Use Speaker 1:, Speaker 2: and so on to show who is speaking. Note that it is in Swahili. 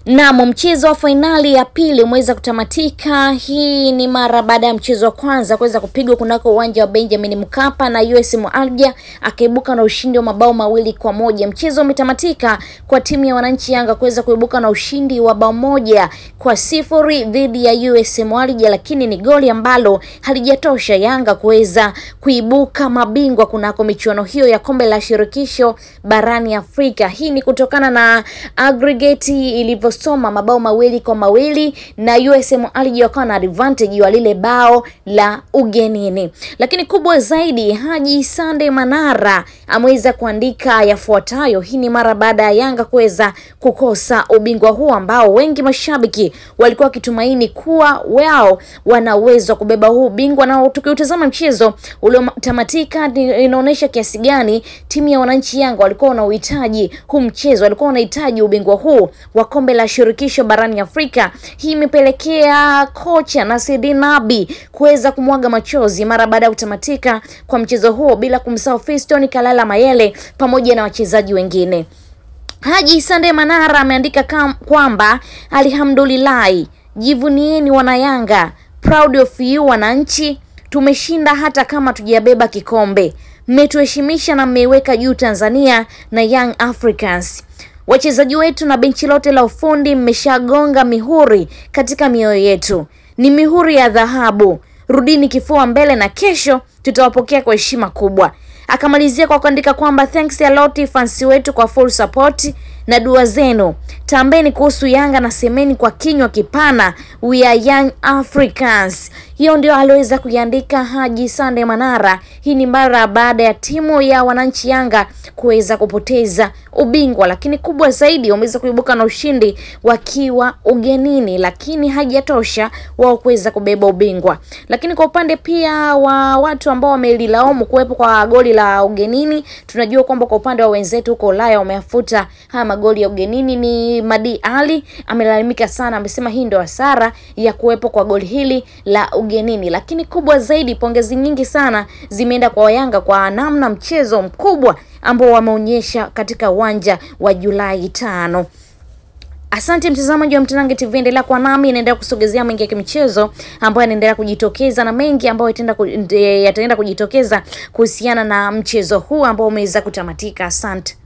Speaker 1: Naam, mchezo wa finali ya pili umeweza kutamatika. Hii ni mara baada ya mchezo wa kwanza kuweza kupigwa kunako uwanja wa Benjamin Mkapa na USM ALGER akaibuka na ushindi wa mabao 2-1. Mchezo umetamatika kwa timu ya wananchi Yanga kuweza kuibuka na ushindi wa bao 1-0 dhidi ya USM ALGER, lakini ni goli ambalo halijatosha Yanga kuweza kuibuka mabingwa kunako michuano hiyo ya kombe la shirikisho barani Afrika. Hii ni kutokana na aggregate ilivyo soma mabao 2-2 na USM ALGER wakawa na advantage wa lile bao la ugenini. Lakini kubwa zaidi, HAJIMANARA ameweza kuandika yafuatayo. Hii ni mara baada ya Yanga kuweza kukosa ubingwa huu ambao wengi mashabiki walikuwa kitumaini kuwa wao wana uwezo kubeba huu ubingwa, na tukiutazama mchezo uliotamatika inaonyesha kiasi gani timu ya wananchi Yanga walikuwa na uhitaji huu mchezo, walikuwa wanahitaji ubingwa huu wa kombe la shirikisho barani Afrika. Hii imepelekea kocha Nasreddine Nabi kuweza kumwaga machozi mara baada ya kutamatika kwa mchezo huo, bila kumsahau Fiston Kalala Mayele pamoja na wachezaji wengine. HAJIMANARA ameandika kwamba alhamdulillah, jivunieni wana Yanga, proud of you wananchi, tumeshinda hata kama tujabeba kikombe, mmetuheshimisha na mmeiweka juu Tanzania na Young Africans. Wachezaji wetu na benchi lote la ufundi mmeshagonga mihuri katika mioyo yetu, ni mihuri ya dhahabu, rudini kifua mbele na kesho tutawapokea kwa heshima kubwa. Akamalizia kwa kuandika kwamba thanks a lot fans wetu kwa full support na dua zenu, tambeni kuhusu Yanga na semeni kwa kinywa kipana we are Young Africans. Hiyo ndio aliweza kuiandika HAJIMANARA. Hii ni mara baada ya timu ya wananchi Yanga kuweza kupoteza ubingwa, lakini kubwa zaidi wameweza kuibuka na ushindi wakiwa ugenini, lakini hajatosha wao kuweza kubeba ubingwa. Lakini kwa upande pia wa watu ambao wamelilaumu kuwepo kwa goli la ugenini, tunajua kwamba kwa upande wa wenzetu huko Ulaya wameafuta haya magoli ya ugenini. Ni Madi Ali amelalamika sana, amesema hii ndio hasara ya kuwepo kwa goli hili la ugenini. Lakini kubwa zaidi, pongezi nyingi sana zimeenda kwa Yanga kwa namna mchezo mkubwa ambao wameonyesha katika uwanja wa Julai 5. Asante mtazamaji wa Mtanange TV, endelea kwa nami, inaendelea kusogezea mengi ya kimichezo ambayo yanaendelea kujitokeza na mengi ambayo yataenda kujitokeza kuhusiana na mchezo huu ambao umeweza kutamatika. Asante.